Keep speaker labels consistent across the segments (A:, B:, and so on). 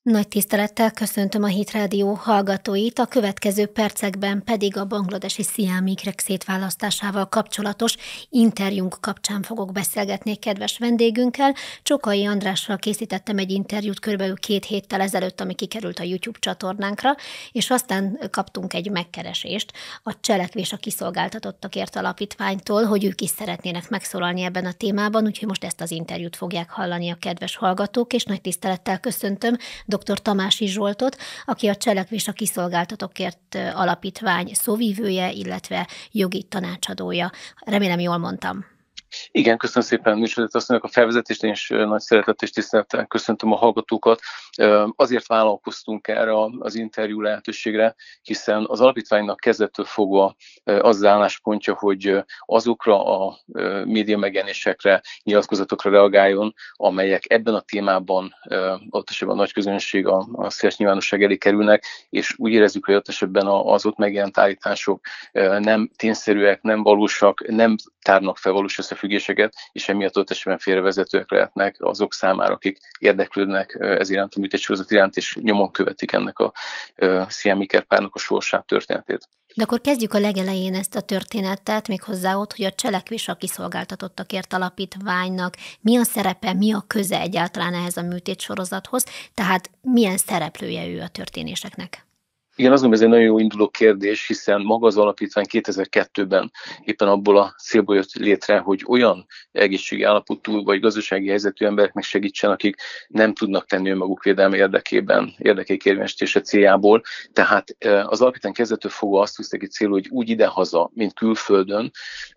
A: Nagy tisztelettel köszöntöm a Hit Rádió hallgatóit, a következő percekben pedig a bangladesi sziámikrek szétválasztásával kapcsolatos interjúnk kapcsán fogok beszélgetni kedves vendégünkkel. Csokai Andrással készítettem egy interjút körülbelül 2 héttel ezelőtt, ami kikerült a YouTube csatornánkra, és aztán kaptunk egy megkeresést a Cselekvés a Kiszolgáltatottakért Alapítványtól, hogy ők is szeretnének megszólalni ebben a témában, úgyhogy most ezt az interjút fogják hallani a kedves hallgatók, és nagy tisztelettel köszöntöm dr. Tamási Zsoltot, aki a Cselekvés a Kiszolgáltatókért Alapítvány szóvivője, illetve jogi tanácsadója. Remélem, jól mondtam.
B: Igen, köszönöm szépen Műsorát asszonynak a felvezetést, én is nagy szeretettel és tisztelettel köszöntöm a hallgatókat. Azért vállalkoztunk erre az interjú lehetőségre, hiszen az alapítványnak kezdettől fogva az álláspontja, hogy azokra a média megjelenésekre, nyilatkozatokra reagáljon, amelyek ebben a témában ott esetben a nagy közönség, a széles nyilvánosság elé kerülnek, és úgy érezzük, hogy ott esetben az ott megjelent állítások nem tényszerűek, nem valósak, nem tárnak fel valós összefüggéseket, és emiatt ott esetben félrevezetőek lehetnek azok számára, akik érdeklődnek ez iránt, a műtétsorozat iránt, és nyomon követik ennek a sziámiker párnak a sorsát, történetét.
A: De akkor kezdjük a legelején ezt a történetet, méghozzá ott, hogy a Cselekvés a Kiszolgáltatottakért Alapítványnak mi a szerepe, mi a köze egyáltalán ehhez a műtétsorozathoz, tehát milyen szereplője ő a történéseknek?
B: Igen, azt gondolom, ez egy nagyon jó induló kérdés, hiszen maga az alapítvány 2002-ben éppen abból a célból jött létre, hogy olyan egészségi állapotú vagy gazdasági helyzetű embereknek segítsen, akik nem tudnak tenni önmaguk védelme érdekében, érdekeik érvényesítése céljából. Tehát az alapítvány kezdettől fogva azt tűzte ki célul, hogy úgy idehaza, mint külföldön,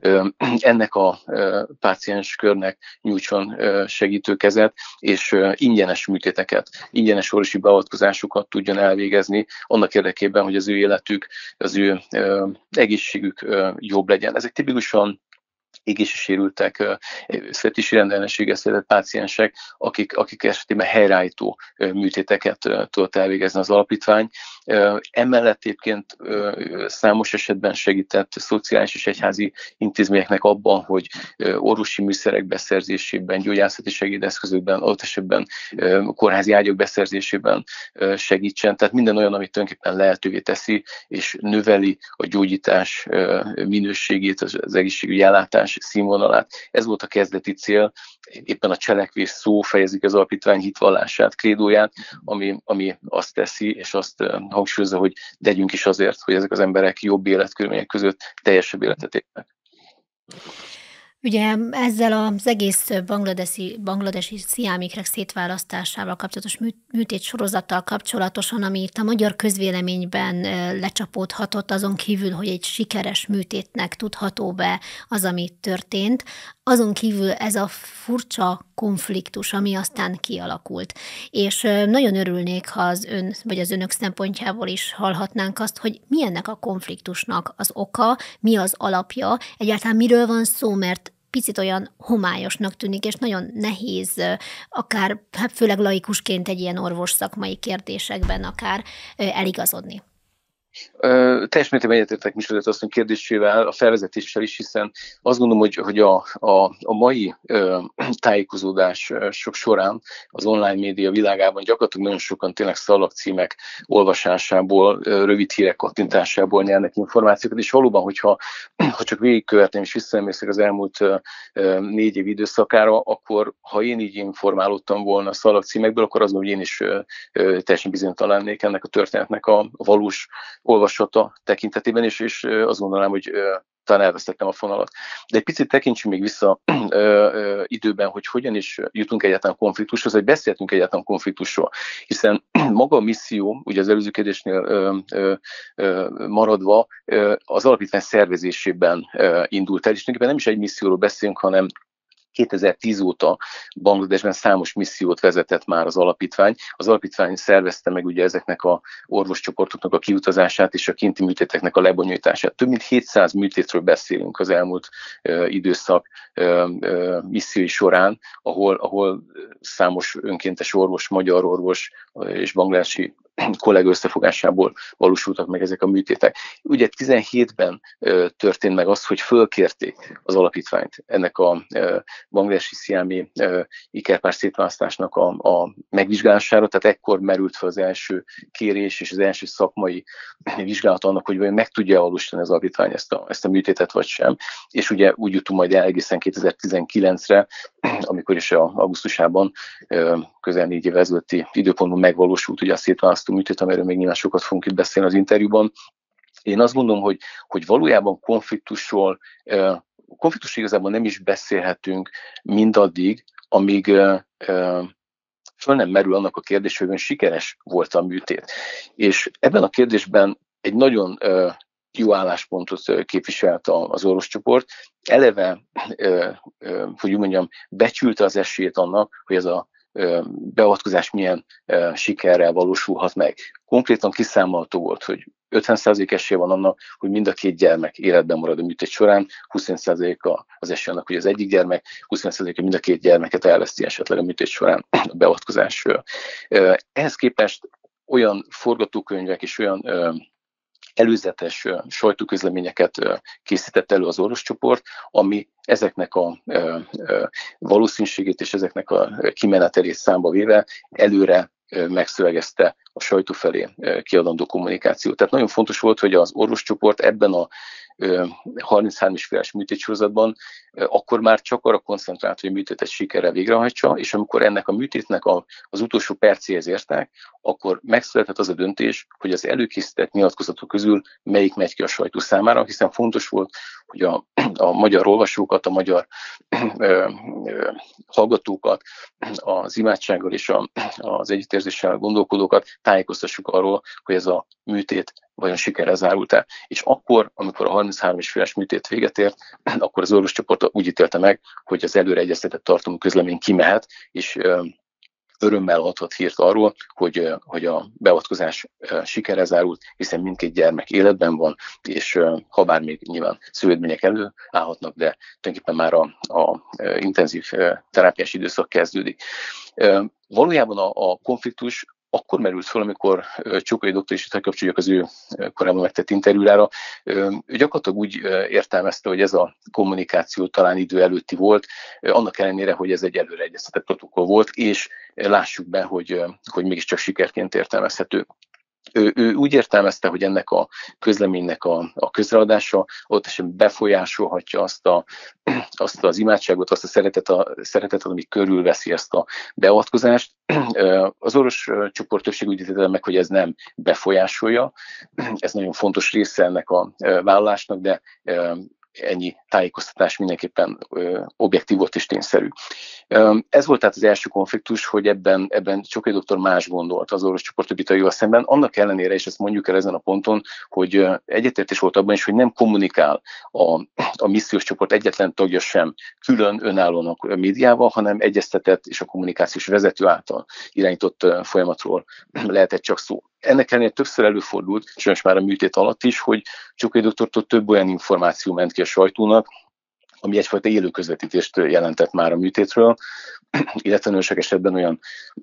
B: ennek a páciens körnek nyújtson segítőkezet, és ingyenes műtéteket, ingyenes orvosi beavatkozásokat tudjon elvégezni, annak érdekében, hogy az ő életük, az ő egészségük jobb legyen. Ezek tipikusan égési-sérültek, születési rendellenességgel született páciensek, akik esetében helyreállító műtéteket tudott elvégezni az alapítvány. Emellett egyébként számos esetben segített szociális és egyházi intézményeknek abban, hogy orvosi műszerek beszerzésében, gyógyászati segédeszközökben, adott esetben kórházi ágyak beszerzésében segítsen. Tehát minden olyan, amit tulajdonképpen lehetővé teszi, és növeli a gyógyítás minőségét, az egészségügyi ellátás színvonalát. Ez volt a kezdeti cél, éppen a cselekvés szó fejezik az alapítvány hitvallását, krédóját, ami azt teszi, és azt hangsúlyozza, hogy tegyünk is azért, hogy ezek az emberek jobb életkörülmények között teljesebb életet élnek.
A: Ugye ezzel az egész bangladesi sziámikrek szétválasztásával kapcsolatos műtét sorozattal kapcsolatosan, ami itt a magyar közvéleményben lecsapódhatott, azon kívül, hogy egy sikeres műtétnek tudható be az, ami történt, azon kívül ez a furcsa konfliktus, ami aztán kialakult. És nagyon örülnék, ha az önök szempontjából is hallhatnánk azt, hogy mi ennek a konfliktusnak az oka, mi az alapja, egyáltalán miről van szó, mert picit olyan homályosnak tűnik, és nagyon nehéz akár, főleg laikusként egy ilyen orvos szakmai kérdésekben akár eligazodni.
B: Teljes mértékben egyetértek Műsorát asszony kérdésével, a felvezetéssel is, hiszen azt gondolom, hogy a mai tájékozódás sok során az online média világában gyakorlatilag nagyon sokan tényleg szalagcímek olvasásából, rövid hírek kattintásából nyernek információkat, és valóban, hogyha csak végigkövetném és visszaemlékszek az elmúlt 4 év időszakára, akkor ha én így informálódtam volna a szalagcímekből, akkor azt gondolom, hogy én is teljesen bizonytalan lennék ennek a történetnek a valós olvasata tekintetében, és azt gondolom, hogy talán elvesztettem a fonalat. De egy picit tekintsünk még vissza időben, hogy hogyan is jutunk egyáltalán konfliktushoz, vagy beszéltünk egyáltalán konfliktusról. Hiszen maga a misszió, ugye az előző kérdésnél maradva, az alapítvány szervezésében indult el, és nem is egy misszióról beszélünk, hanem 2010 óta Bangladesben számos missziót vezetett már az alapítvány. Az alapítvány szervezte meg ugye ezeknek a orvoscsoportoknak a kiutazását és a kinti műtéteknek a lebonyolítását. Több mint 700 műtétről beszélünk az elmúlt időszak missziói során, ahol számos önkéntes orvos, magyar orvos és bangladesi kollega összefogásából valósultak meg ezek a műtétek. Ugye 17-ben történt meg az, hogy fölkérték az alapítványt ennek a bangladesi sziámi ikerpár szétválasztásnak a megvizsgálására, tehát ekkor merült fel az első kérés és az első szakmai vizsgálat annak, hogy meg tudja valósítani az alapítvány ezt a műtétet vagy sem. És ugye úgy jutunk majd el egészen 2019-re, amikor is augusztusában közel 4 év ezelőtti időpontban megvalósult ugye a szétválasztó műtét, amiről még nyilván sokat fogunk itt beszélni az interjúban. Én azt gondolom, hogy valójában konfliktusról igazából nem is beszélhetünk mindaddig, amíg föl nem merül annak a kérdés, hogy sikeres volt a műtét. És ebben a kérdésben egy nagyon jó álláspontot képviselt az orvoscsoport. Eleve, hogy úgy mondjam, becsülte az esélyét annak, hogy ez a beavatkozás milyen sikerrel valósulhat meg. Konkrétan kiszámolható volt, hogy 50% esélye van annak, hogy mind a 2 gyermek életben marad a műtét során, 20% az esély annak, hogy az egyik gyermek, 20%-a mind a 2 gyermeket elveszti esetleg a műtét során a beavatkozás. Ehhez képest olyan forgatókönyvek és olyan előzetes sajtóközleményeket készített elő az orvoscsoport, ami ezeknek a valószínűségét és ezeknek a kimenetelét számba véve előre megszövegezte a sajtó felé kiadandó kommunikációt. Tehát nagyon fontos volt, hogy az orvoscsoport ebben a 33 és féles műtétsorozatban akkor már csak arra koncentrált, hogy a műtétet sikerrel végrehajtsa, és amikor ennek a műtétnek az utolsó percéhez értek, akkor megszületett az a döntés, hogy az előkészített nyilatkozatok közül melyik megy ki a sajtó számára, hiszen fontos volt, hogy a magyar olvasókat, a magyar hallgatókat, az imádsággal és az együttérzéssel gondolkodókat tájékoztassuk arról, hogy ez a műtét vajon sikerrel zárult-e. És akkor, amikor a 33 és féles műtét véget ért, akkor az orvoscsoport úgy ítélte meg, hogy az előre egyeztetett tartalmú közlemény kimehet, és örömmel adhat hírt arról, hogy a beavatkozás sikerrel zárult, hiszen mindkét gyermek életben van, és ha bár még nyilván szövődmények előállhatnak, de tulajdonképpen már a intenzív terápiás időszak kezdődik. Valójában a konfliktus akkor merült föl, amikor Csukai doktor, és itt kapcsoljuk az ő korábban megtett interjúrára, ő gyakorlatilag úgy értelmezte, hogy ez a kommunikáció talán idő előtti volt, annak ellenére, hogy ez egy előre egyeztetett protokoll volt, és lássuk be, hogy mégiscsak sikerként értelmezhető. Ő úgy értelmezte, hogy ennek a közleménynek a közreadása ott esetben befolyásolhatja azt az imádságot, azt a szeretetet, ami körülveszi ezt a beavatkozást. Az orvos csoport többség úgy ítélte meg, hogy ez nem befolyásolja. Ez nagyon fontos része ennek a vállalásnak, de ennyi tájékoztatás mindenképpen objektív volt és tényszerű. Ez volt tehát az első konfliktus, hogy ebben Csokai doktor más gondolt az orvoscsoport többi tagjával szemben, annak ellenére, és ezt mondjuk el ezen a ponton, hogy egyetértés volt abban is, hogy nem kommunikál a missziós csoport egyetlen tagja sem külön önállóan a médiával, hanem egyeztetett és a kommunikációs vezető által irányított folyamatról lehetett csak szó. Ennek ellenére többször előfordult, sajnos már a műtét alatt is, hogy Csokai doktortól több olyan információ ment ki a sajtónak, ami egyfajta élő közvetítést jelentett már a műtétről, illetve nagyon sok esetben olyan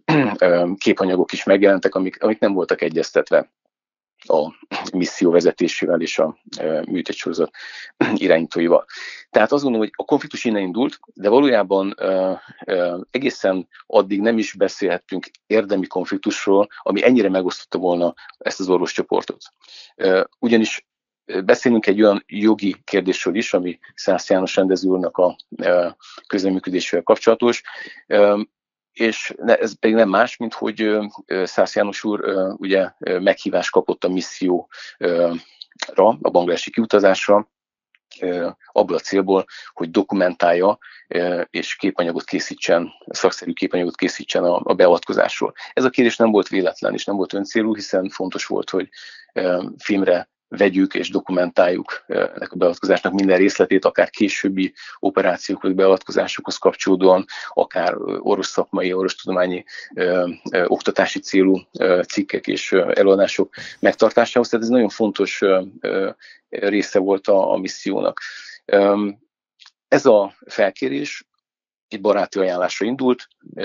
B: képanyagok is megjelentek, amik nem voltak egyeztetve a misszió vezetésével és a műtétsorozat irányítóival. Tehát azt gondolom, hogy a konfliktus innen indult, de valójában egészen addig nem is beszélhettünk érdemi konfliktusról, ami ennyire megosztotta volna ezt az orvoscsoportot. Ugyanis beszélünk egy olyan jogi kérdésről is, ami Szász János rendező úrnak a közreműködésével kapcsolatos, és ez pedig nem más, mint hogy Szász János úr ugye meghívást kapott a misszióra, a bangladesi kiutazásra, abból a célból, hogy dokumentálja és képanyagot készítsen, szakszerű képanyagot készítsen a beavatkozásról. Ez a kérés nem volt véletlen és nem volt öncélú, hiszen fontos volt, hogy filmre vegyük és dokumentáljuk ennek a beavatkozásnak minden részletét, akár későbbi operációkhoz, beavatkozásokhoz kapcsolódóan, akár orvosszakmai, orvostudományi oktatási célú cikkek és előadások megtartásához. Tehát ez nagyon fontos része volt a missziónak. Ez a felkérés egy baráti ajánlásra indult,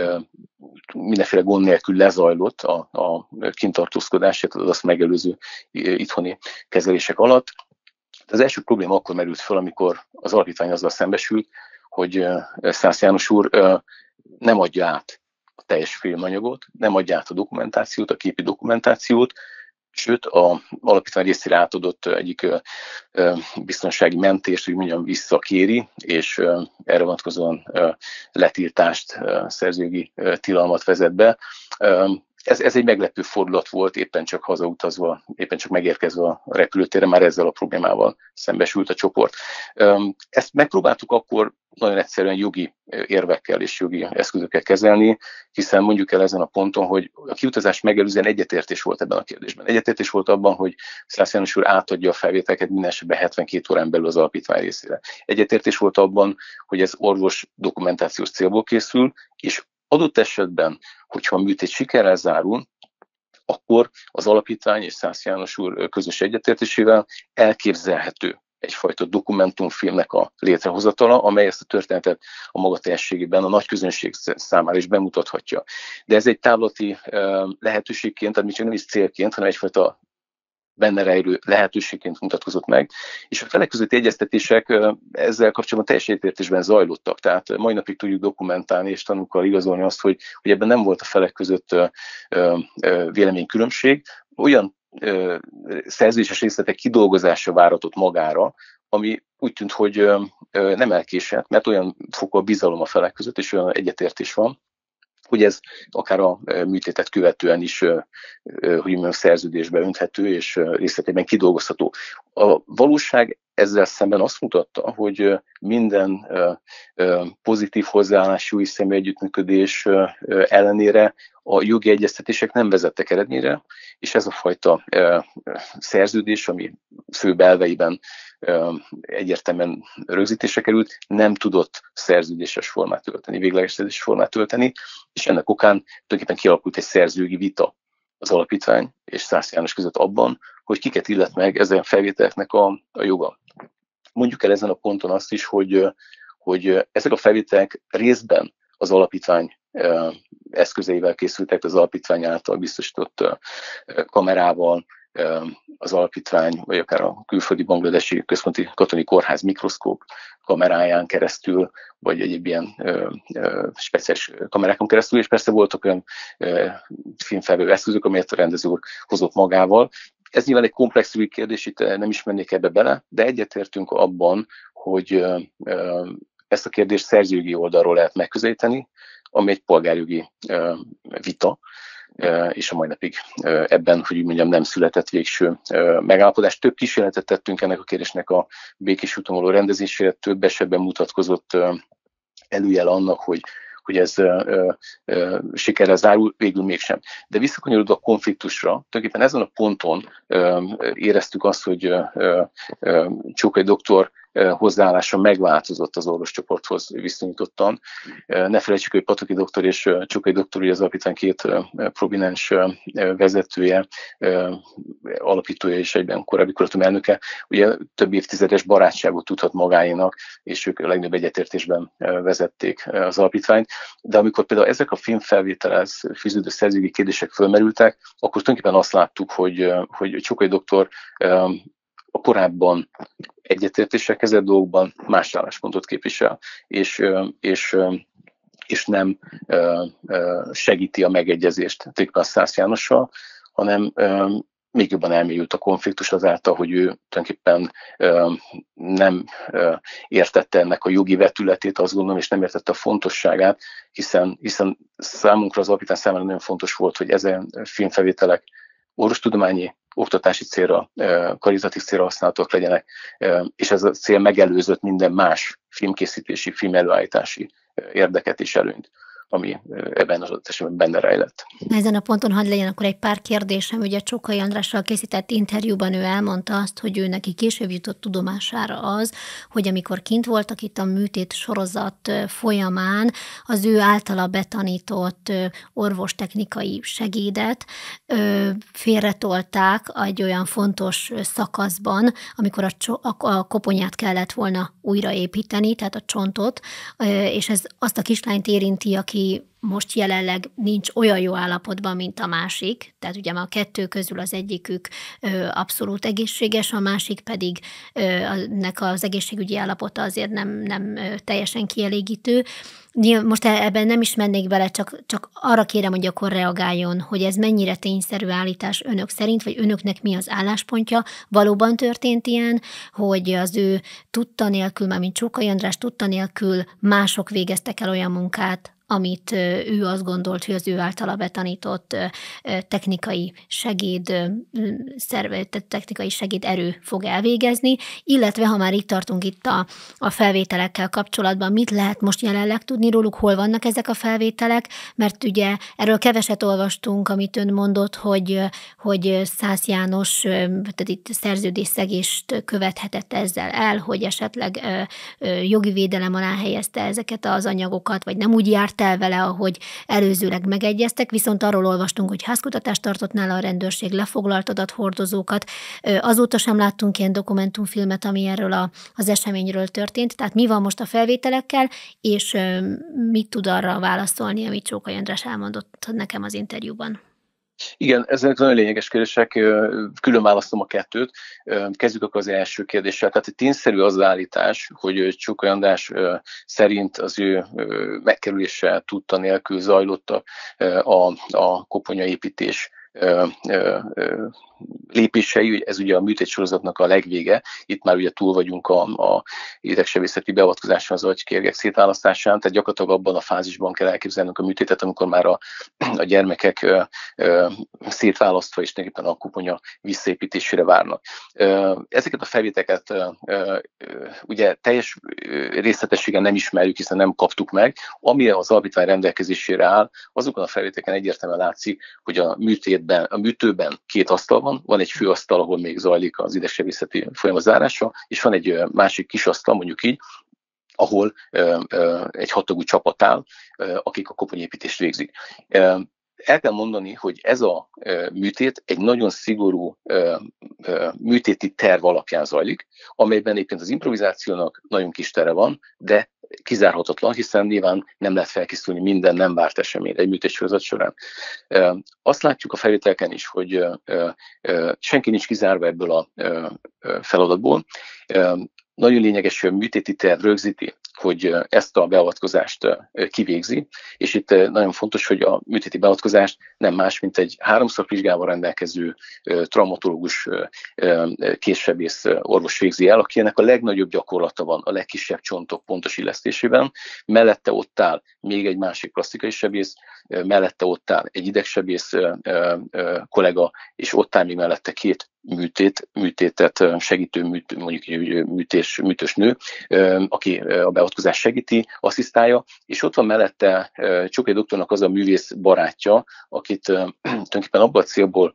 B: mindenféle gond nélkül lezajlott a kintartózkodás, az azt megelőző itthoni kezelések alatt. Az első probléma akkor merült fel, amikor az alapítvány azzal szembesült, hogy Szász János úr nem adja át a teljes filmanyagot, nem adja át a dokumentációt, a képi dokumentációt, sőt, az alapítvány részére átadott egyik biztonsági mentést, hogy mondjam, visszakéri, és erre vonatkozóan letiltást, szerzőjogi tilalmat vezet be. Ez egy meglepő fordulat volt, éppen csak hazautazva, éppen csak megérkezve a repülőtérre, már ezzel a problémával szembesült a csoport. Ezt megpróbáltuk akkor nagyon egyszerűen jogi érvekkel és jogi eszközökkel kezelni, hiszen mondjuk el ezen a ponton, hogy a kiutazás megelőzően egyetértés volt ebben a kérdésben. Egyetértés volt abban, hogy Szász János úr átadja a felvételeket minden esetben 72 órán belül az alapítvány részére. Egyetértés volt abban, hogy ez orvos dokumentációs célból készül, és adott esetben, hogyha a műtét sikerrel zárul, akkor az alapítvány és Szász János úr közös egyetértésével elképzelhető egyfajta dokumentumfilmnek a létrehozatala, amely ezt a történetet a maga teljességében a nagy közönség számára is bemutathatja. De ez egy távlati lehetőségként, tehát még csak nem is célként, hanem egyfajta benne rejlő lehetőségként mutatkozott meg, és a felek közötti egyeztetések ezzel kapcsolatban teljes egyetértésben zajlottak, tehát mai napig tudjuk dokumentálni és tanúkkal igazolni azt, hogy ebben nem volt a felek között véleménykülönbség, olyan szerződéses részletek kidolgozása váratott magára, ami úgy tűnt, hogy nem elkésett, mert olyan fokú a bizalom a felek között, és olyan egyetértés van, hogy ez akár a műtétet követően is hogy mondjam, szerződésbe önthető és részletében kidolgozható. A valóság ezzel szemben azt mutatta, hogy minden pozitív hozzáállású és személy együttműködés ellenére a jogi egyeztetések nem vezettek eredményre, és ez a fajta szerződés, ami főbb elveiben egyértelműen rögzítésre került, nem tudott szerződéses formát ölteni, végleges szerződéses formát ölteni, és ennek okán tulajdonképpen kialakult egy szerzőjogi vita az alapítvány és Szász János között abban, hogy kiket illet meg ezen felvételeknek a joga. Mondjuk el ezen a ponton azt is, hogy ezek a felvételek részben az alapítvány eszközeivel készültek, az alapítvány által biztosított kamerával, az alapítvány, vagy akár a külföldi bangladesi központi katonai kórház mikroszkóp kameráján keresztül, vagy egyéb ilyen speciális kamerákon keresztül, és persze voltak olyan filmfelvevő eszközök, amelyet a rendező úr hozott magával. Ez nyilván egy komplex ügyi kérdés, itt nem is mennék ebbe bele, de egyetértünk abban, hogy ezt a kérdést szerzőjogi oldalról lehet megközelíteni, ami egy polgárjogi vita, és a mai napig ebben, hogy úgy mondjam, nem született végső megállapodás. Több kísérletet tettünk ennek a kérdésnek a békés úton való rendezésére, több esetben mutatkozott előjel annak, hogy ez sikerrel zárul, végül mégsem. De visszakanyarodva a konfliktusra, tulajdonképpen ezen a ponton éreztük azt, hogy Csókai doktor hozzáállása megváltozott az orvoscsoporthoz viszonyítottan. Ne felejtsük, hogy Pataki doktor és Csókai doktor, ugye az alapítvány két prominens vezetője, alapítója és egyben korábbi kuratórium elnöke, ugye több évtizedes barátságot tudhat magáénak, és ők a legnagyobb egyetértésben vezették az alapítványt. De amikor például ezek a filmfelvételhez fűződő szerzőjogi kérdések fölmerültek, akkor tulajdonképpen azt láttuk, hogy Csókai doktor a korábban egyetértéssel kezelt dolgokban más álláspontot képvisel, és nem segíti a megegyezést tulajdonképpen a Szász Jánossal, hanem még jobban elmélyült a konfliktus azáltal, hogy ő tulajdonképpen nem értette ennek a jogi vetületét, azt gondolom, és nem értette a fontosságát, hiszen számunkra, az alapítvány számára nagyon fontos volt, hogy ezen filmfelvételek orvostudományi, oktatási célra, karitatív célra használhatóak legyenek, és ez a cél megelőzött minden más filmkészítési, filmelőállítási érdeket és előnyt. ami ebben az esetben benne rejlett.
A: Ezen a ponton hadd legyen akkor egy pár kérdésem. Ugye Csokai Andrással készített interjúban ő elmondta azt, hogy ő neki később jutott tudomására az, hogy amikor kint voltak itt a műtét sorozat folyamán, az ő általa betanított orvostechnikai segédet félretolták egy olyan fontos szakaszban, amikor a koponyát kellett volna újraépíteni, tehát a csontot, és ez azt a kislányt érinti, aki most jelenleg nincs olyan jó állapotban, mint a másik, tehát ugye a kettő közül az egyikük abszolút egészséges, a másik pedig nek az egészségügyi állapota azért nem teljesen kielégítő. Most ebben nem is mennék bele, csak arra kérem, hogy akkor reagáljon, hogy ez mennyire tényszerű állítás önök szerint, vagy önöknek mi az álláspontja. Valóban történt ilyen, hogy az ő tudta nélkül, mármint Csokai András tudta nélkül mások végeztek el olyan munkát, amit ő azt gondolt, hogy az ő általa betanított technikai segéderő fog elvégezni, illetve ha már itt tartunk itt a felvételekkel kapcsolatban, mit lehet most jelenleg tudni róluk, hol vannak ezek a felvételek, mert ugye erről keveset olvastunk, amit ön mondott, hogy Szász János, tehát itt szerződésszegést követhetett ezzel el, hogy esetleg jogi védelem alá helyezte ezeket az anyagokat, vagy nem úgy járt el vele, ahogy előzőleg megegyeztek, viszont arról olvastunk, hogy házkutatást tartott nála a rendőrség, lefoglalt adathordozókat. Azóta sem láttunk ilyen dokumentumfilmet, ami erről az eseményről történt. Tehát mi van most a felvételekkel, és mit tud arra válaszolni, amit Csokai András elmondott nekem az interjúban?
B: Igen, ezek nagyon lényeges kérdések, külön választom a kettőt. Kezdjük akkor az első kérdéssel. Tehát tényszerű az állítás, hogy Csokai András szerint az ő megkerülése tudta nélkül zajlott a koponyaépítés lépései, ez ugye a műtétsorozatnak a legvége, itt már ugye túl vagyunk a idegsebészeti beavatkozáson, az agykérgek szétválasztásán, tehát gyakorlatilag abban a fázisban kell elképzelnünk a műtétet, amikor már a gyermekek szétválasztva és tulajdonképpen a koponya visszaépítésére várnak. Ezeket a felvételeket ugye teljes részletességen nem ismerjük, hiszen nem kaptuk meg. Ami az alapítvány rendelkezésére áll, azokon a felvételeken egyértelműen látszik, hogy a műtőben két asztal van egy főasztal, ahol még zajlik az idegsebészeti folyamat zárása, és van egy másik kis asztal, mondjuk így, ahol egy hattagú csapat áll, akik a koponyépítést végzik. El kell mondani, hogy ez a műtét egy nagyon szigorú műtéti terv alapján zajlik, amelyben egyébként az improvizációnak nagyon kis tere van, de kizárhatatlan, hiszen nyilván nem lehet felkészülni minden nem várt eseményre egy műtétsorozat során. Azt látjuk a felvételeken is, hogy senki nincs kizárva ebből a feladatból. Nagyon lényeges, hogy a műtéti terv rögzíti, hogy ezt a beavatkozást kivégzi, és itt nagyon fontos, hogy a műtéti beavatkozást nem más, mint egy 3 szakvizsgával rendelkező traumatológus készsebész orvos végzi el, akinek a legnagyobb gyakorlata van a legkisebb csontok pontos illesztésében, mellette ott áll még egy másik plastikai sebész, mellette ott áll egy idegsebész kollega, és ott áll még mellette 2 műtétet segítő mondjuk műtős nő, aki a beavatkozást segíti, asszisztálja, és ott van mellette Csokai doktornak az a művész barátja, akit tulajdonképpen abban a célból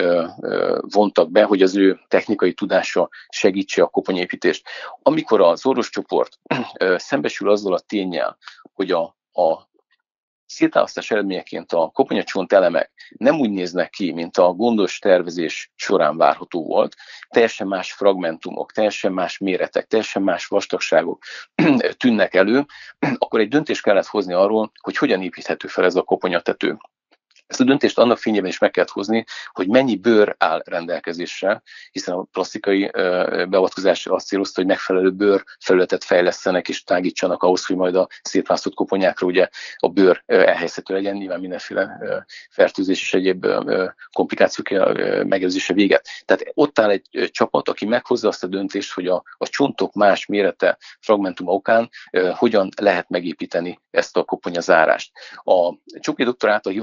B: vontak be, hogy az ő technikai tudása segítse a koponyépítést. Amikor az orvoscsoport szembesül azzal a ténnyel, hogy a szétválasztás eredményeként a koponyacsont elemek nem úgy néznek ki, mint a gondos tervezés során várható volt, teljesen más fragmentumok, teljesen más méretek, teljesen más vastagságok tűnnek elő, akkor egy döntést kellett hozni arról, hogy hogyan építhető fel ez a koponyatető. Ezt a döntést annak fényében is meg kellett hozni, hogy mennyi bőr áll rendelkezésre, hiszen a plastikai beavatkozás azt célozta, hogy megfelelő bőrfelületet fejlesztenek és tágítsanak ahhoz, hogy majd a szétválasztott koponyákra ugye a bőr elhelyezhető legyen, nyilván mindenféle fertőzés és egyéb komplikációk megelőzése véget. Tehát ott áll egy csapat, aki meghozza azt a döntést, hogy a csontok más mérete, fragmentuma okán hogyan lehet megépíteni ezt a koponyazárást. A Csokai doktor által hivatkozott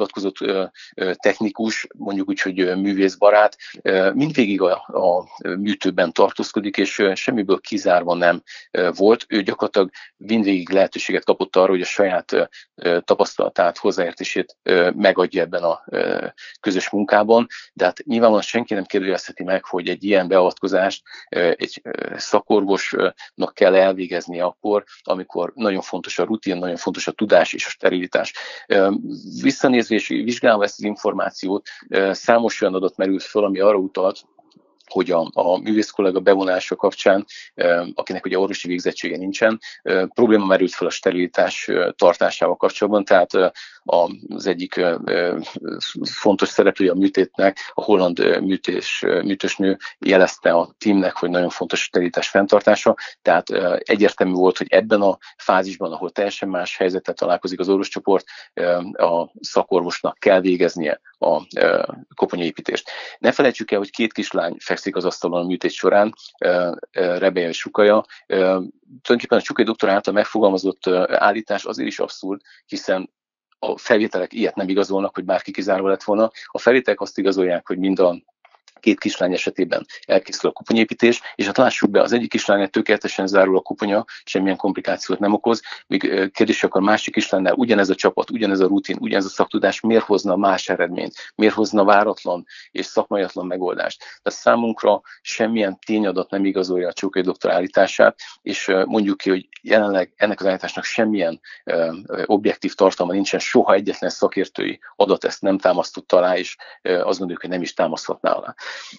B: technikus, mondjuk úgy, hogy művészbarát, mindvégig a műtőben tartózkodik, és semmiből kizárva nem volt. Ő gyakorlatilag mindvégig lehetőséget kapott arra, hogy a saját tapasztalatát, hozzáértését megadja ebben a közös munkában, de hát nyilvánvalóan senki nem kérdőjelezheti meg, hogy egy ilyen beavatkozást egy szakorvosnak kell elvégezni akkor, amikor nagyon fontos a rutin, nagyon fontos a tudás és a sterilitás. Visszanézve és vizsgálva ezt az információt, számos olyan adat merült föl, ami arra utalt, hogy a művész kollega bevonása kapcsán, akinek ugye orvosi végzettsége nincsen, probléma merült fel a sterilitás tartásával kapcsolatban, tehát az egyik fontos szereplője a műtétnek, a holland műtősnő jelezte a teamnek, hogy nagyon fontos a sterilitás fenntartása, tehát egyértelmű volt, hogy ebben a fázisban, ahol teljesen más helyzetet találkozik az orvoscsoport, a szakorvosnak kell végeznie a koponyaépítést. Ne felejtsük el, hogy 2 kislány fekszik az asztalon a műtét során, Rebeja és Sukaja. Tulajdonképpen a Csukai doktor által megfogalmazott állítás azért is abszurd, hiszen a felvételek ilyet nem igazolnak, hogy bárki kizárva lett volna. A felvételek azt igazolják, hogy mind a 2 kislány esetében elkészül a koponyépítés, és hát lássuk be, az egyik kislánynál tökéletesen zárul a koponya, semmilyen komplikációt nem okoz, míg kérdés, akkor a másik kislánynál ugyanez a csapat, ugyanez a rutin, ugyanez a szaktudás miért hozna más eredményt, miért hozna váratlan és szakmaiatlan megoldást. Tehát számunkra semmilyen tényadat nem igazolja a Csukai doktor állítását, és mondjuk ki, hogy jelenleg ennek az állításnak semmilyen objektív tartalma nincsen, soha egyetlen szakértői adat ezt nem támasztotta alá, és azt gondoljuk, hogy nem is támaszthatná alá.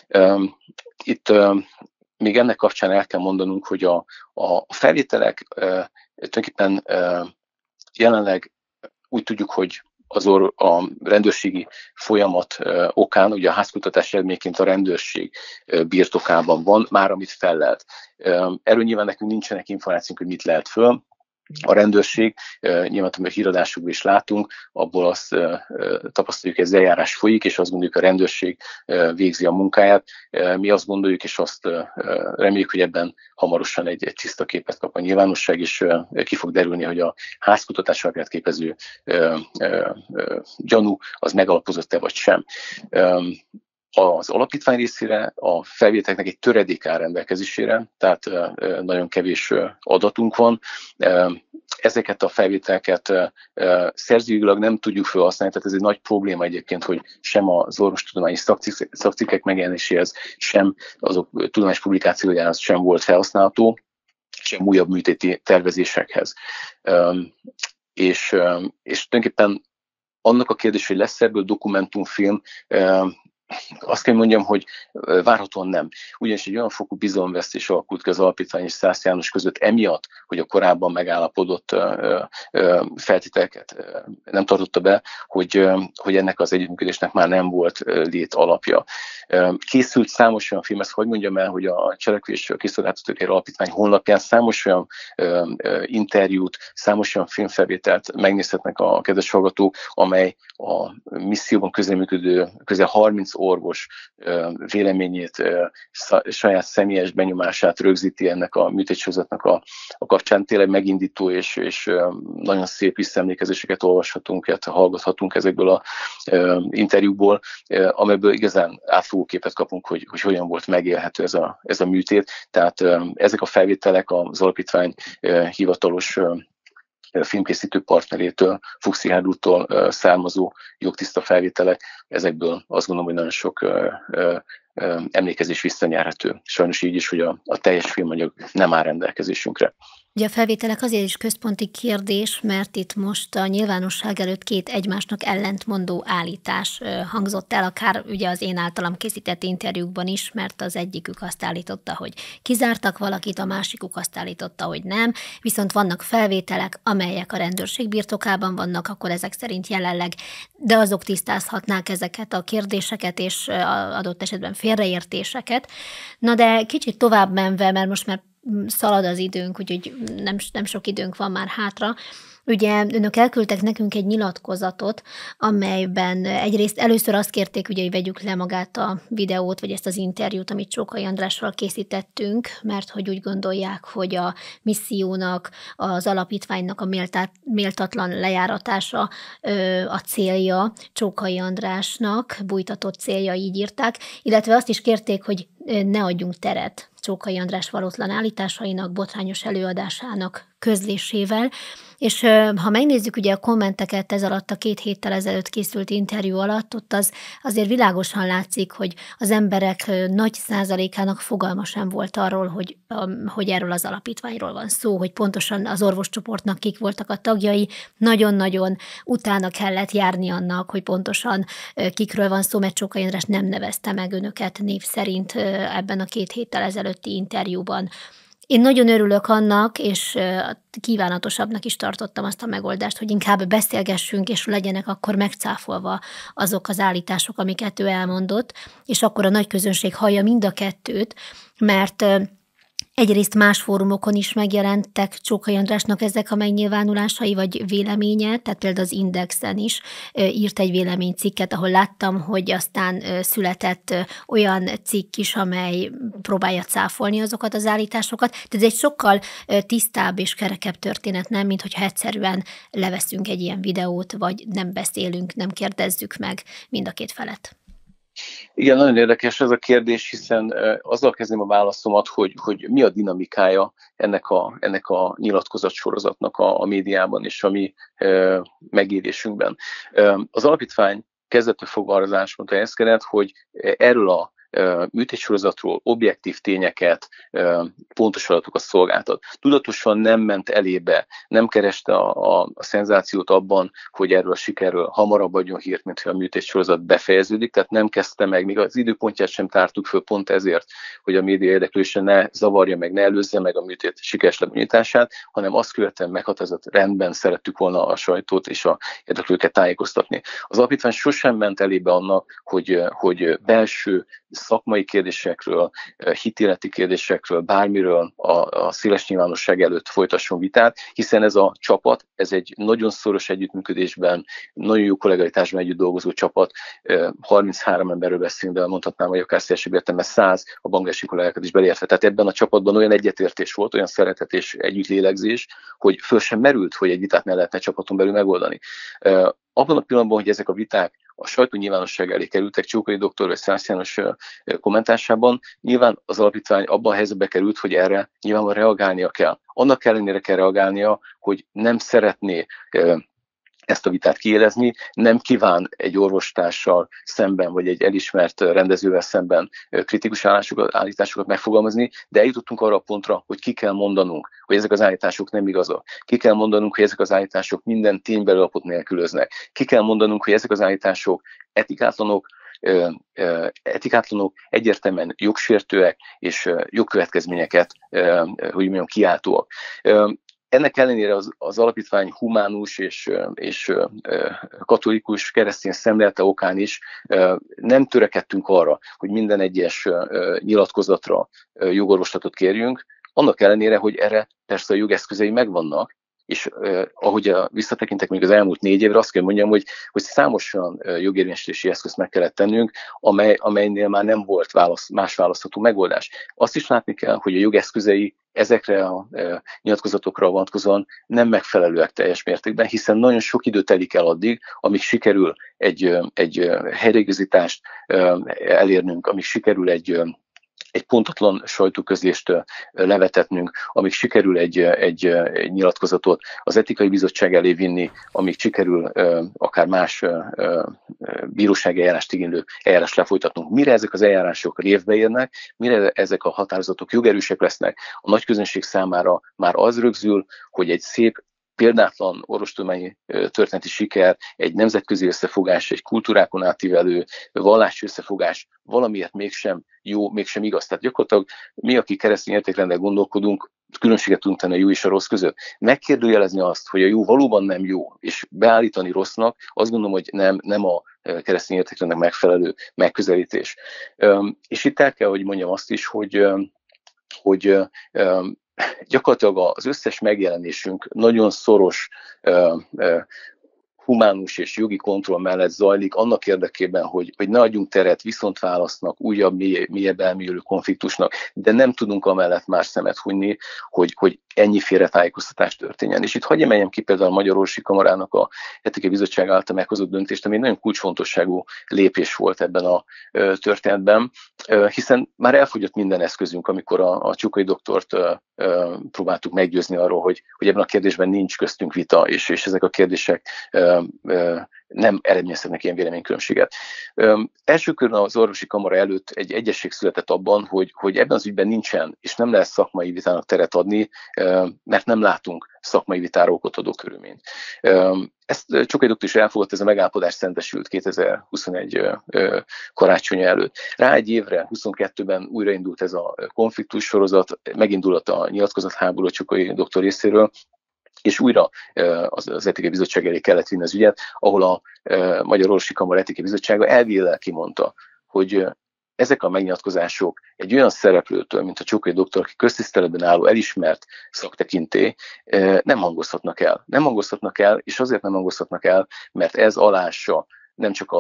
B: Itt még ennek kapcsán el kell mondanunk, hogy a felvételek tulajdonképpen jelenleg úgy tudjuk, hogy a rendőrségi folyamat okán, ugye a házkutatás eredményeként a rendőrség birtokában van, már amit fellelt. Erről nyilván nekünk nincsenek információk, hogy mit lehet föl. A rendőrség, nyilván a híradásokban is látunk, abból azt tapasztaljuk, hogy ez eljárás folyik, és azt gondoljuk, a rendőrség végzi a munkáját. Mi azt gondoljuk, és azt reméljük, hogy ebben hamarosan egy tiszta képet kap a nyilvánosság, és ki fog derülni, hogy a házkutatás alapját képező gyanú az megalapozott-e vagy sem. Az alapítvány részére a felvételeknek egy töredék áll rendelkezésére, tehát nagyon kevés adatunk van. Ezeket a felvételeket szerzőjogilag nem tudjuk felhasználni, tehát ez egy nagy probléma egyébként, hogy sem az orvostudományi szakcikkek megjelenéséhez, sem azok tudományos publikációjához sem volt felhasználható, sem újabb műtéti tervezésekhez. És tulajdonképpen annak a kérdés, hogy lesz ebből dokumentumfilm, azt kell mondjam, hogy várhatóan nem. Ugyanis egy olyan fokú bizalomvesztés alakult ki az alapítvány és Szász János között emiatt, hogy a korábban megállapodott feltételeket nem tartotta be, hogy ennek az együttműködésnek már nem volt lét alapja. Készült számos olyan film, ezt hogy mondjam el, hogy a Cselekvés Kiszolgáltatók Alapítvány honlapján számos olyan interjút, számos olyan filmfelvételt megnézhetnek a kedves hallgatók, amely a misszióban közreműködő közel 30 orvos véleményét, saját személyes benyomását rögzíti ennek a műtétsorozatnak a kapcsán. Tényleg megindító és nagyon szép visszaemlékezéseket olvashatunk, hallgathatunk ezekből az interjúkból, amelyből igazán átfogó képet kapunk, hogy hogyan volt megélhető ez a műtét. Tehát ezek a felvételek az alapítvány hivatalos filmkészítő partnerétől, Fuchs Szilárd úrtól származó jogtiszta felvételek, ezekből azt gondolom, hogy nagyon sok emlékezés visszanyerhető. Sajnos így is, hogy a teljes filmanyag nem áll rendelkezésünkre.
A: Ugye a felvételek azért is központi kérdés, mert itt most a nyilvánosság előtt 2 egymásnak ellentmondó állítás hangzott el, akár ugye az én általam készített interjúkban is, mert az egyikük azt állította, hogy kizártak valakit, a másikuk azt állította, hogy nem, viszont vannak felvételek, amelyek a rendőrség birtokában vannak, akkor ezek szerint jelenleg, de azok tisztázhatnák ezeket a kérdéseket és adott esetben félreértéseket. Na de kicsit tovább menve, mert most már szalad az időnk, úgyhogy nem sok időnk van már hátra. Ugye önök elküldtek nekünk egy nyilatkozatot, amelyben egyrészt először azt kérték, ugye, hogy vegyük le magát a videót, vagy ezt az interjút, amit Csókai Andrással készítettünk, mert hogy úgy gondolják, hogy a missziónak, az alapítványnak a méltatlan lejáratása a célja Csókai Andrásnak, bújtatott célja, így írták, illetve azt is kérték, hogy ne adjunk teret Csókai András valótlan állításainak, botrányos előadásának közlésével, és ha megnézzük ugye a kommenteket ez alatt a 2 héttel ezelőtt készült interjú alatt, ott azért világosan látszik, hogy az emberek nagy százalékának fogalma sem volt arról, hogy erről az alapítványról van szó, hogy pontosan az orvoscsoportnak kik voltak a tagjai, nagyon-nagyon utána kellett járni annak, hogy pontosan kikről van szó, mert Csókai András nem nevezte meg önöket név szerint ebben a 2 héttel ezelőtti interjúban. Én nagyon örülök annak, és kívánatosabbnak is tartottam azt a megoldást, hogy inkább beszélgessünk, és legyenek akkor megcáfolva azok az állítások, amiket ő elmondott, és akkor a nagy közönség hallja mind a kettőt, mert egyrészt más fórumokon is megjelentek Csókai Andrásnak ezek a megnyilvánulásai, vagy véleménye, tehát például az Indexen is írt egy véleménycikket, ahol láttam, hogy aztán született olyan cikk is, amely próbálja cáfolni azokat az állításokat. Tehát ez egy sokkal tisztább és kerekebb történet, nem, mint hogyha egyszerűen leveszünk egy ilyen videót, vagy nem beszélünk, nem kérdezzük meg mind a két felet.
B: Igen, nagyon érdekes ez a kérdés, hiszen azzal kezdem a válaszomat, hogy mi a dinamikája ennek a nyilatkozatsorozatnak a médiában és a mi megélésünkben. Az alapítvány kezdettől fogva arra az álláspontra helyezkedett, hogy erről a műtétsorozatról objektív tényeket, pontos adatokat szolgáltat. Tudatosan nem ment elébe, nem kereste a szenzációt abban, hogy erről a sikerről hamarabb adjon hírt, mint hogy a műtétsorozat befejeződik, tehát nem kezdte meg, még az időpontját sem tártuk föl pont ezért, hogy a média érdeklődése ne zavarja meg, ne előzze meg a műtét sikeres lebonyolítását, hanem azt követően meghatározott rendben szerettük volna a sajtót és a érdeklődőket tájékoztatni. Az alapítvány sosem ment elébe annak, hogy belső szakmai kérdésekről, hitéleti kérdésekről, bármiről a széles nyilvánosság előtt folytasson vitát, hiszen ez a csapat, ez egy nagyon szoros együttműködésben, nagyon jó kollegalitásban együtt dolgozó csapat, 33 emberről beszélünk, de mondhatnám, hogy akár szélesebb értelemben 100 a bangladesi kollégákat is beleértve. Tehát ebben a csapatban olyan egyetértés volt, olyan szeretet és együttlélegzés, hogy föl sem merült, hogy egy vitát ne lehetne csapaton belül megoldani. Abban a pillanatban, hogy ezek a viták a sajtó nyilvánosság elé kerültek, Csókai doktor vagy Szász János kommentásában, nyilván az alapítvány abban a helyzetbe került, hogy erre nyilvánvalóan reagálnia kell. Annak ellenére kell reagálnia, hogy nem szeretné ezt a vitát kiélezni, nem kíván egy orvostársal szemben, vagy egy elismert rendezővel szemben kritikus állításokat megfogalmazni, de eljutottunk arra a pontra, hogy ki kell mondanunk, hogy ezek az állítások nem igazak. Ki kell mondanunk, hogy ezek az állítások minden ténybeli alapot nélkülöznek. Ki kell mondanunk, hogy ezek az állítások etikátlanok, egyértelműen jogsértőek és jogkövetkezményeket, hogy mondjam, kiáltóak. Ennek ellenére az alapítvány humánus és katolikus keresztény szemlélete okán is nem törekedtünk arra, hogy minden egyes nyilatkozatra jogorvoslatot kérjünk, annak ellenére, hogy erre persze a jogeszközei megvannak, és ahogy visszatekintek még az elmúlt 4 évre, azt kell mondjam, hogy számos olyan jogérvényesítési eszközt meg kellett tennünk, amelynél már nem volt más választható megoldás. Azt is látni kell, hogy a jogeszközei ezekre a nyilatkozatokra vonatkozóan nem megfelelőek teljes mértékben, hiszen nagyon sok idő telik el addig, amíg sikerül egy helyreigazítást elérnünk, amíg sikerül egy pontatlan sajtóközlést levetetnünk, amíg sikerül egy nyilatkozatot az etikai bizottság elé vinni, amíg sikerül akár más bírósági eljárást igénylő eljárást lefolytatnunk. Mire ezek az eljárások révbe érnek, mire ezek a határozatok jogerősek lesznek, a nagy közönség számára már az rögzül, hogy egy szép, példátlan orvostudományi történeti siker, egy nemzetközi összefogás, egy kultúrákon átívelő vallási összefogás valamiért mégsem jó, mégsem igaz. Tehát gyakorlatilag mi, akik keresztény értékrendel gondolkodunk, különbséget tudunk tenni a jó és a rossz között. Megkérdőjelezni azt, hogy a jó valóban nem jó, és beállítani rossznak, azt gondolom, hogy nem a keresztény értékrendnek megfelelő megközelítés. És itt el kell, hogy mondjam azt is, hogy hogy gyakorlatilag az összes megjelenésünk nagyon szoros humánus és jogi kontroll mellett zajlik, annak érdekében, hogy ne adjunk teret viszontválasznak, újabb, mélyebb elmélyülő konfliktusnak, de nem tudunk amellett más szemet hunyni, hogy ennyi félretájékoztatás történjen. És itt hagyj emeljem ki például a Magyar Orvosi Kamarának a Etikai Bizottság által meghozott döntést, ami egy nagyon kulcsfontosságú lépés volt ebben a történetben, hiszen már elfogyott minden eszközünk, amikor a Csukai doktort próbáltuk meggyőzni arról, hogy ebben a kérdésben nincs köztünk vita, és ezek a kérdések nem eredményezhetnek ilyen véleménykülönbséget. Első körben az orvosi kamara előtt egy egyesség született abban, hogy ebben az ügyben nincsen, és nem lehet szakmai vitának teret adni, mert nem látunk szakmai vitára okot adó körülményt. Ezt Csukai doktor is elfogadta, ez a megállapodás szentesült 2021 karácsonya előtt. Rá egy évre, 22-ben újraindult ez a konfliktus sorozat, megindult a nyilatkozatháború a Csukai doktor részéről, és újra az Etikai Bizottság elé kellett vinni az ügyet, ahol a Magyar Orvosi Kamara Etikai Bizottsága elvileg kimondta, hogy ezek a megnyilatkozások egy olyan szereplőtől, mint a Csukai doktor, aki köztiszteletben álló, elismert szaktekintély, nem hangozhatnak el. Nem hangozhatnak el, és azért nem hangozhatnak el, mert ez alássa nem csak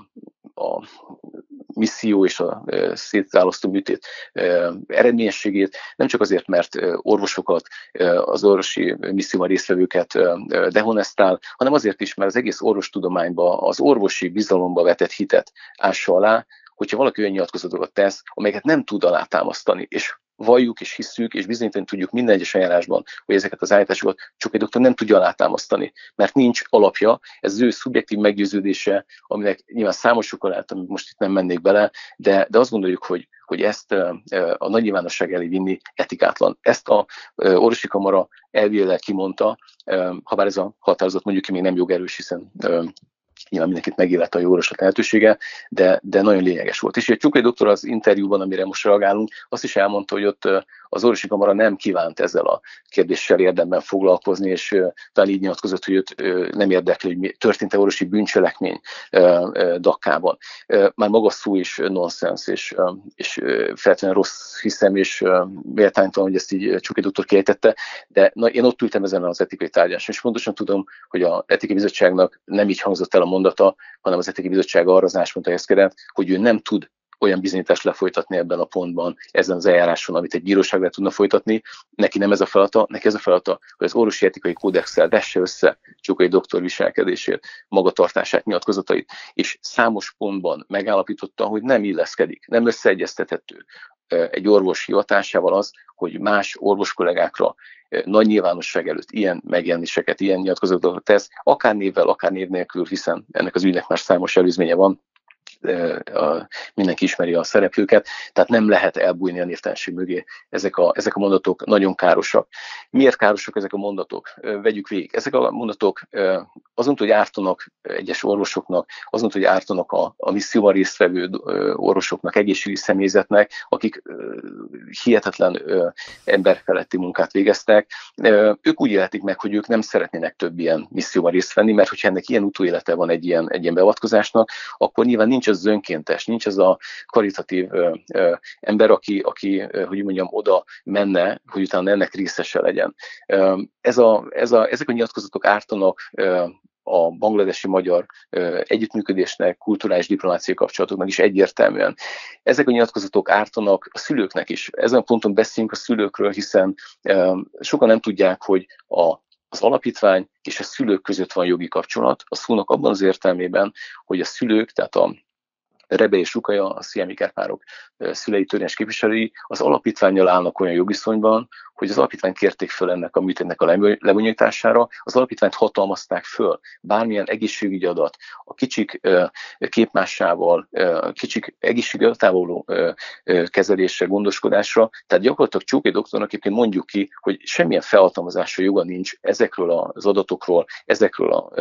B: a misszió és a szétválasztó műtét eredményességét, nem csak azért, mert orvosokat, az orvosi misszióban résztvevőket dehonestál, hanem azért is, mert az egész orvostudományba, az orvosi bizalomba vetett hitet ássa alá, hogyha valaki olyan nyilatkozatokat tesz, amelyeket nem tud alátámasztani, és valljuk és hisszük, és bizonyítani tudjuk minden egyes eljárásban, hogy ezeket az állításokat Csukai doktor nem tudja alátámasztani, mert nincs alapja, ez az ő szubjektív meggyőződése, aminek nyilván számos oka lehet, amit most itt nem mennék bele, de azt gondoljuk, hogy ezt a nagy nyilvánosság elé vinni etikátlan. Ezt a orvosi kamara elvileg kimondta, habár ez a határozat mondjuk ki még nem jogerős, hiszen nyilván mindenkit megillette a jogorvoslat lehetősége, de nagyon lényeges volt. És a Csukai doktor az interjúban, amire most reagálunk, azt is elmondta, hogy ott az orvosi kamara nem kívánt ezzel a kérdéssel érdemben foglalkozni, és talán így nyilatkozott, hogy őt nem érdekli, hogy történt-e orvosi bűncselekmény Dakkában. Már maga szó is nonsens, és feltétlenül rossz hiszem, és méltánytalan, hogy ezt így Csukai doktor kiejtette, de én ott ültem ezen az etikai tárgyaláson, és pontosan tudom, hogy az Etikai Bizottságnak nem így hangzott el a mondata, hanem az Etikai Bizottság arra az álláspontra helyezkedett, hogy ő nem tud olyan bizonyítást lefolytatni ebben a pontban, ezen az eljáráson, amit egy bíróság le tudna folytatni. Neki nem ez a feladata, neki ez a feladata, hogy az orvosi etikai kódexsel vesse össze Csukai doktor viselkedését, magatartását, nyilatkozatait, és számos pontban megállapította, hogy nem illeszkedik, nem összeegyeztethető egy orvos hivatásával az, hogy más orvos kollégákra nagy nyilvánosság előtt ilyen megjelenéseket, ilyen nyilatkozatokat tesz, akár névvel, akár név nélkül, hiszen ennek az ügynek már számos előzménye van, mindenki ismeri a szereplőket, tehát nem lehet elbújni a névtelenség mögé. Ezek a mondatok nagyon károsak. Miért károsak ezek a mondatok? Vegyük végig. Ezek a mondatok azon, hogy ártanak egyes orvosoknak, azon, hogy ártanak a misszióban résztvevő orvosoknak, egészségügyi személyzetnek, akik hihetetlen emberfeletti munkát végeztek. Ők úgy élhetik meg, hogy ők nem szeretnének több ilyen misszióban részt venni, mert hogyha ennek ilyen utóélete van egy ilyen beavatkozásnak, akkor nyilván nincs az önkéntes, nincs az a karitatív ember, aki hogy mondjam, oda menne, hogy utána ennek részese legyen. Ezek a nyilatkozatok ártanak a bangladesi magyar együttműködésnek, kulturális diplomáciai kapcsolatoknak is egyértelműen. Ezek a nyilatkozatok ártanak a szülőknek is. Ezen a ponton beszélünk a szülőkről, hiszen sokan nem tudják, hogy az alapítvány és a szülők között van jogi kapcsolat. A szónak abban az értelmében, hogy a szülők, tehát a Rebe és Rukaja, a Sziámi Kerpárok szülei törvényes képviselői az alapítvánnyal állnak olyan jogviszonyban, hogy az alapítvány kérték föl ennek a műtétnek a lebonyolítására, az alapítványt hatalmazták föl bármilyen egészségügyi adat, a kicsik képmássával, kicsik egészségügyi adatával való kezelésre, gondoskodásra. Tehát gyakorlatilag Csukai doktornak egyébként mondjuk ki, hogy semmilyen felhatalmazásra joga nincs ezekről az adatokról, ezekről a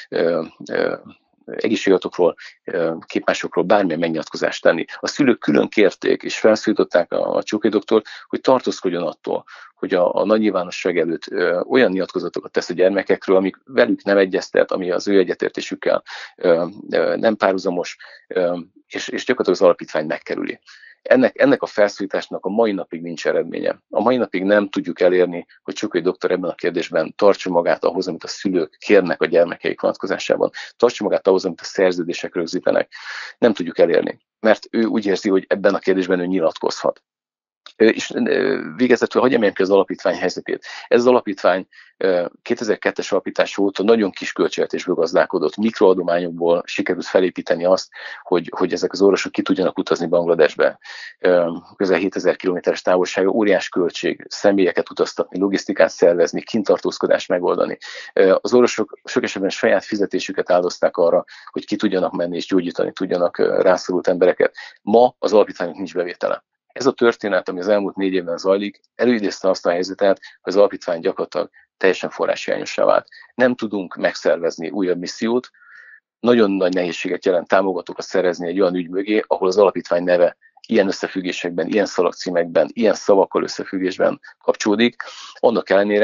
B: egészségatokról, képmásokról bármilyen megnyilatkozást tenni. A szülők külön kérték és felszólították a Csukai doktort, hogy tartózkodjon attól, hogy a nagy nyilvánosság előtt olyan nyilatkozatokat tesz a gyermekekről, amik velük nem egyeztet, ami az ő egyetértésükkel nem párhuzamos, és gyakorlatilag az alapítvány megkerüli. Ennek a felszólításnak a mai napig nincs eredménye. A mai napig nem tudjuk elérni, hogy Csukai doktor ebben a kérdésben tartsa magát ahhoz, amit a szülők kérnek a gyermekeik vonatkozásában, tartsa magát ahhoz, amit a szerződések rögzítenek. Nem tudjuk elérni, mert ő úgy érzi, hogy ebben a kérdésben ő nyilatkozhat. És végezetül hagyj emeljem ki az alapítvány helyzetét. Ez az alapítvány 2002-es alapítás óta nagyon kis költségvetésből gazdálkodott. Mikroadományokból sikerült felépíteni azt, hogy ezek az orvosok ki tudjanak utazni Bangladesbe. Közel 7000 kilométeres távolsága, óriás költség, személyeket utaztatni, logisztikát szervezni, kintartózkodást megoldani. Az orvosok sok esetben saját fizetésüket áldozták arra, hogy ki tudjanak menni és gyógyítani tudjanak rászorult embereket. Ma az alapítványnak nincs bevétele. Ez a történet, ami az elmúlt 4 évben zajlik, előidézte azt a helyzetet, hogy az alapítvány gyakorlatilag teljesen forráshiányossá vált. Nem tudunk megszervezni újabb missziót, nagyon nagy nehézséget jelent támogatókat szerezni egy olyan ügy mögé, ahol az alapítvány neve ilyen összefüggésekben, ilyen szalagcímekben, ilyen szavakkal összefüggésben kapcsolódik. Annak ellenére,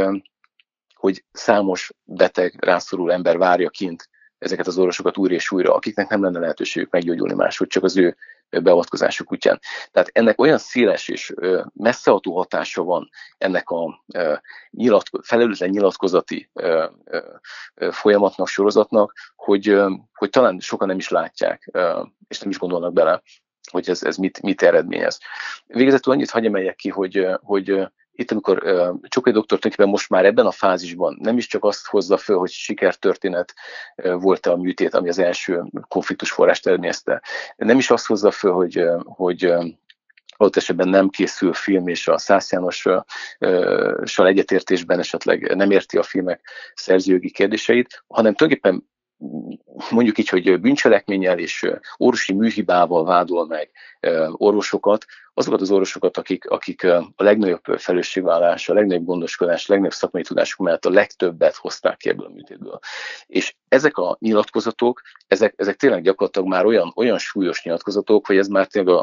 B: hogy számos beteg, rászoruló ember várja kint ezeket az orvosokat újra és újra, akiknek nem lenne lehetőségük meggyógyulni máshogy, csak az ő beavatkozásuk útján. Tehát ennek olyan széles és messzeható hatása van ennek a felelőtlen nyilatkozati folyamatnak, sorozatnak, hogy talán sokan nem is látják, és nem is gondolnak bele, hogy ez mit eredményez. Végezetül annyit hagyj emeljek ki, hogy itt, amikor Csukai doktor tulajdonképpen most már ebben a fázisban nem is csak azt hozza föl, hogy sikertörténet volt a műtét, ami az első konfliktus forrást eredményezte. Nem is azt hozza föl, hogy adott esetben nem készül film, és a Szász Jánossal egyetértésben esetleg nem érti a filmek szerzőjogi kérdéseit, hanem tulajdonképpen mondjuk így, hogy bűncselekménnyel és orvosi műhibával vádol meg orvosokat, azokat az orvosokat, akik a legnagyobb felelősségvállalás, a legnagyobb gondoskodás, a legnagyobb szakmai tudásuk mellett a legtöbbet hozták ki ebből a műtétből. És ezek a nyilatkozatok, ezek tényleg gyakorlatilag már olyan súlyos nyilatkozatok, hogy ez már tényleg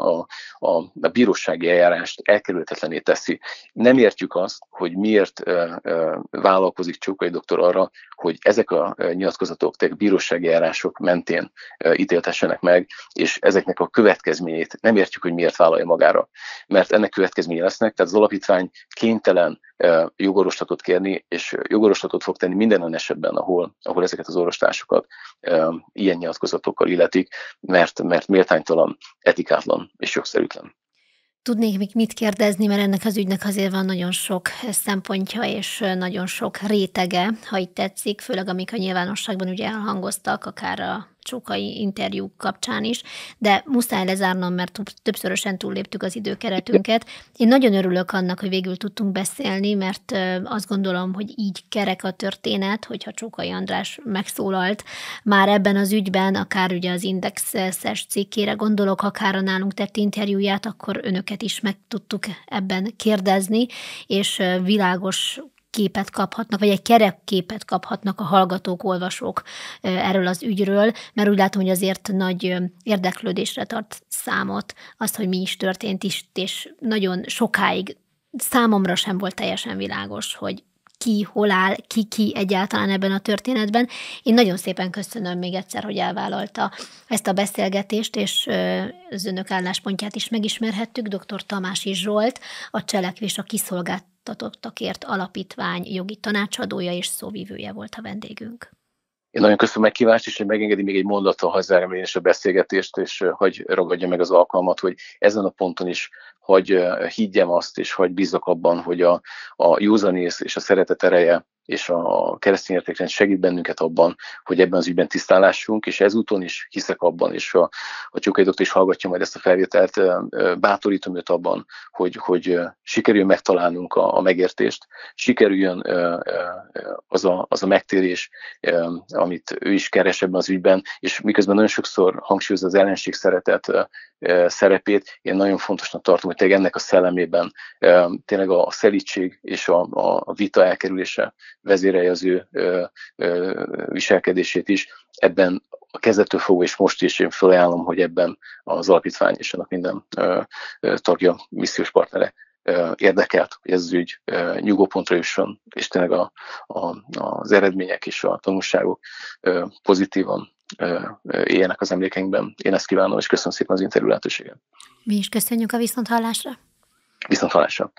B: a bírósági eljárást elkerülhetetlenné teszi. Nem értjük azt, hogy miért vállalkozik Csukai doktor arra, hogy ezek a nyilatkozatok tényleg bírósági eljárások mentén ítéltessenek meg, és ezeknek a következményét nem értjük, hogy miért vállalja magára. Mert ennek következménye lesznek, tehát az alapítvány kénytelen jogorvoslatot kérni, és jogorvoslatot fog tenni minden olyan esetben, ahol ezeket az orvostársokat ilyen nyilatkozatokkal illetik, mert méltánytalan, etikátlan és jogszerűtlen.
A: Tudnék még mit kérdezni, mert ennek az ügynek azért van nagyon sok szempontja és nagyon sok rétege, ha így tetszik, főleg amik a nyilvánosságban ugye elhangoztak, akár a Csukai interjú kapcsán is, de muszáj lezárnom, mert többszörösen túlléptük az időkeretünket. Én nagyon örülök annak, hogy végül tudtunk beszélni, mert azt gondolom, hogy így kerek a történet, hogyha Csukai András megszólalt már ebben az ügyben, akár ugye az Indexes cikkére gondolok, akár a nálunk tett interjúját, akkor önöket is meg tudtuk ebben kérdezni, és világos képet kaphatnak, vagy egy kerekképet kaphatnak a hallgatók, olvasók erről az ügyről, mert úgy látom, hogy azért nagy érdeklődésre tart számot azt, hogy mi is történt is, és nagyon sokáig számomra sem volt teljesen világos, hogy ki, hol áll, ki egyáltalán ebben a történetben. Én nagyon szépen köszönöm még egyszer, hogy elvállalta ezt a beszélgetést, és az önök álláspontját is megismerhettük. Dr. Tamási Zsolt, a Cselekvés a Kiszolgáltatottakért Alapítvány jogi tanácsadója és szóvivője volt a vendégünk.
B: Én nagyon köszönöm a meghívást, és hogy megengedi még egy mondattal, ha zárom én is a beszélgetést, és hogy ragadja meg az alkalmat, hogy ezen a ponton is hogy higgyem azt, és hogy bízzak abban, hogy a józanész és a szeretet ereje és a keresztény értékrend segít bennünket abban, hogy ebben az ügyben tisztállásunk, és ezúton is hiszek abban, és a Csukai doktor is hallgatja majd ezt a felvételt, bátorítom őt abban, hogy sikerüljön megtalálnunk a megértést, sikerüljön az a megtérés, amit ő is keres ebben az ügyben, és miközben nagyon sokszor hangsúlyozza az ellenség szeretet szerepét, én nagyon fontosnak tartom, hogy tényleg ennek a szellemében tényleg a szelídség és a vita elkerülése vezérelje az ő viselkedését is. Ebben a kezdettől fogva és most is én felajánlom, hogy ebben az alapítvány és annak minden tagja, missziós partnere érdekelt, hogy ez az ügy nyugodtpontra jusson, és tényleg az eredmények és a tanulságok pozitívan éljenek az emlékeinkben. Én ezt kívánom, és köszönöm szépen az interjú lehetőséget.
A: Mi is köszönjük a viszonthallásra.
B: Viszonthallásra.